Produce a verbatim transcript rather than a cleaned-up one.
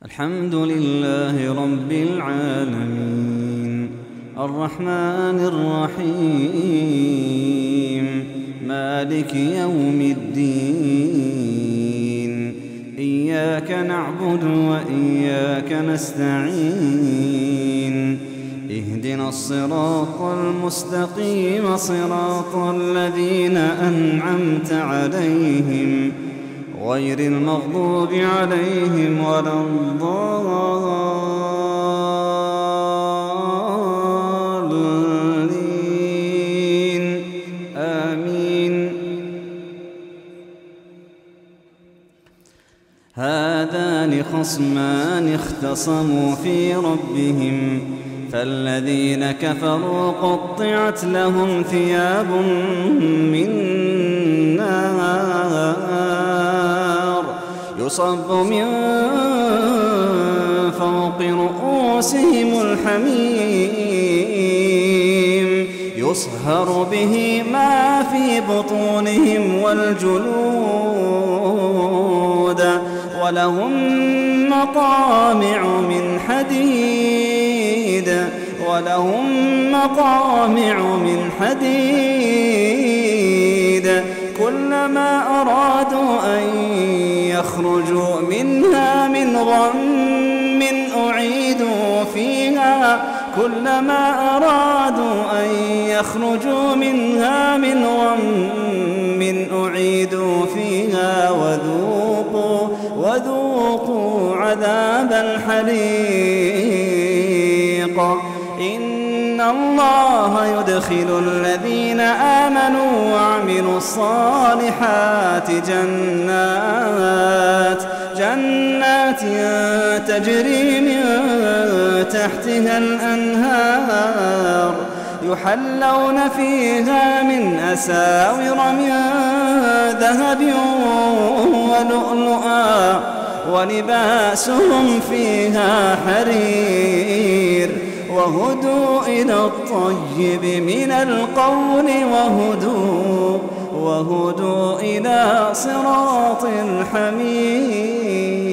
الحمد لله رب العالمين الرحمن الرحيم مالك يوم الدين إياك نعبد وإياك نستعين اهدنا الصراط المستقيم صراط الذين أنعمت عليهم غير المغضوب عليهم ولا الضالين آمين. هذان خصمان اختصموا في ربهم فالذين كفروا قطعت لهم ثياب من نار يصب من فوق رؤوسهم الحميم يصهر به ما في بطونهم والجلود ولهم مقامع من حديد ولهم مقامع من حديد كلما أرادوا أن يخرجوا منها من غم أعيدوا فيها كلما أرادوا أن يخرجوا منها من غم أعيدوا فيها وذوقوا وذوقوا عذاب الحريق. إن الله يدخل الذين آمنوا وعملوا الصالحات جنات جنات تجري من تحتها الأنهار يحلون فيها من أساور من ذهب ولؤلؤا ولباسهم فيها حرير وهدوا إلى الطيب من القول وهدوا وهدوا إلى صراط الحميد.